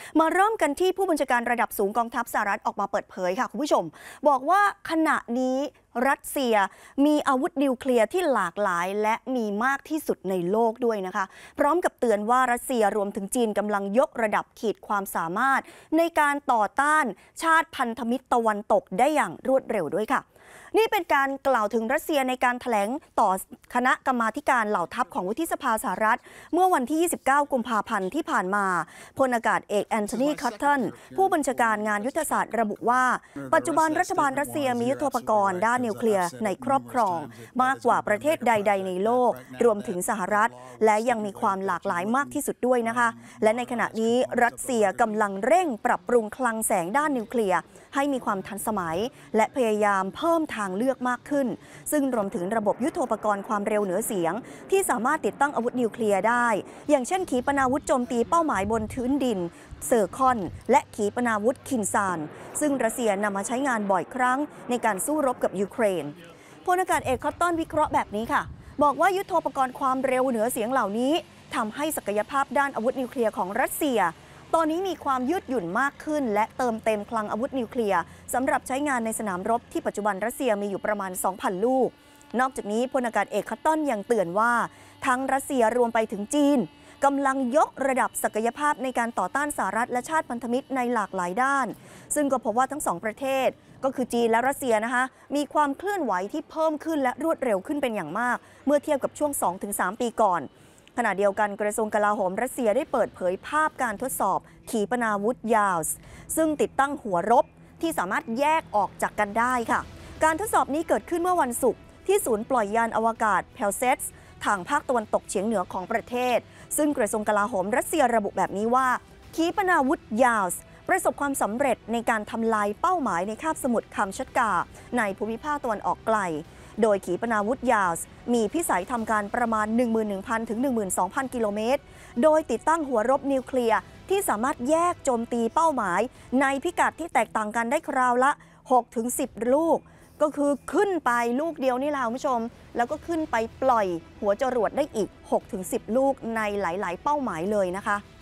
มาเริ่มกันที่ผู้บัญชาการระดับสูงกองทัพสหรัฐออกมาเปิดเผยค่ะคุณผู้ชมบอกว่าขณะนี้รัสเซียมีอาวุธนิวเคลียร์ที่หลากหลายและมีมากที่สุดในโลกด้วยนะคะพร้อมกับเตือนว่ารัสเซียรวมถึงจีนกำลังยกระดับขีดความสามารถในการต่อต้านชาติพันธมิตรตะวันตกได้อย่างรวดเร็วด้วยค่ะนี่เป็นการกล่าวถึงรัสเซียในการแถลงต่อคณะกรรมาธิการเหล่าทัพของวุฒิสภาสหรัฐเมื่อวันที่ 29 กุมภาพันธ์ที่ผ่านมาพลอากาศเอกแอนโทนีคัตตันผู้บัญชาการงานยุทธศาสตร์ระบุว่าปัจจุบันรัฐบาลรัสเซียมียุทโธปกรณ์ด้านนิวเคลียร์ในครอบครองมากกว่าประเทศใดๆในโลกรวมถึงสหรัฐและยังมีความหลากหลายมากที่สุดด้วยนะคะและในขณะนี้รัสเซียกำลังเร่งปรับปรุงคลังแสงด้านนิวเคลียร์ให้มีความทันสมัยและพยายามเพิ่มทางเลือกมากขึ้นซึ่งรวมถึงระบบยุทโธปกรณ์ความเร็วเหนือเสียงที่สามารถติดตั้งอาวุธนิวเคลียร์ได้อย่างเช่นขีปนาวุธโจมตีเป้าหมายบนพื้นดินเซอร์คอนและขีปนาวุธคินซานซึ่งรัสเซียนำมาใช้งานบ่อยครั้งในการสู้รบกับยูเครนพลอากาศเอกคัตตันวิเคราะห์แบบนี้ค่ะบอกว่ายุทโธปกรณ์ความเร็วเหนือเสียงเหล่านี้ทำให้ศักยภาพด้านอาวุธนิวเคลียร์ของรัสเซียตอนนี้มีความยืดหยุ่นมากขึ้นและเติมเต็มคลังอาวุธนิวเคลียร์สำหรับใช้งานในสนามรบที่ปัจจุบันรัสเซียมีอยู่ประมาณ 2,000 ลูกนอกจากนี้พลอากาศเอกคัตตันยังเตือนว่าทั้งรัสเซียรวมไปถึงจีนกำลังยกระดับศักยภาพในการต่อต้านสหรัฐและชาติพันธมิตรในหลากหลายด้านซึ่งก็พบว่าทั้งสองประเทศก็คือจีนและรัสเซียนะคะมีความเคลื่อนไหวที่เพิ่มขึ้นและรวดเร็วขึ้นเป็นอย่างมากเมื่อเทียบกับช่วง 2-3 ปีก่อนขณะเดียวกันกระทรวงกลาโหมรัสเซียได้เปิดเผยภาพการทดสอบขีปนาวุธยาวส์ซึ่งติดตั้งหัวรบที่สามารถแยกออกจากกันได้ค่ะการทดสอบนี้เกิดขึ้นเมื่อวันศุกร์ที่ศูนย์ปล่อยยานอวกาศเพลเซตส์ทางภาคตะวันตกเฉียงเหนือของประเทศซึ่งกระทรวงกลาโหมรัสเซียระบุแบบนี้ว่าขีปนาวุธยาวส์ประสบความสำเร็จในการทำลายเป้าหมายในคาบสมุทรคัมชัตกาในภูมิภาคตะวันออกไกลโดยขีปนาวุธยาวส์มีพิสัยทำการประมาณ 11,000 ถึง 12,000 กิโลเมตรโดยติดตั้งหัวรบนิวเคลียร์ที่สามารถแยกโจมตีเป้าหมายในพิกัดที่แตกต่างกันได้คราวละ 6-10 ลูกก็คือขึ้นไปลูกเดียวนี่แหละคุณผู้ชมแล้วก็ขึ้นไปปล่อยหัวจรวดได้อีก 6-10 ลูกในหลายๆเป้าหมายเลยนะคะ